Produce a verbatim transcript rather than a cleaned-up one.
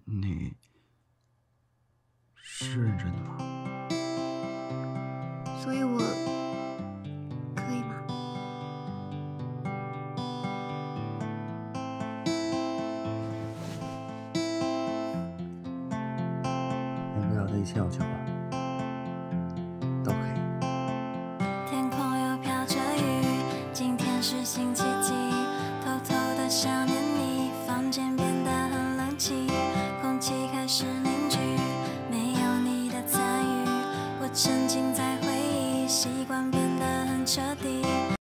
你是认真的吗？ 所以我可以吗？ 我们俩的一切要求吧，都可以。 天空又飘着雨，今天是星期几？偷偷的想念你，房间变得很冷清，空气开始凝聚，没有你的参与，我沉浸在回忆。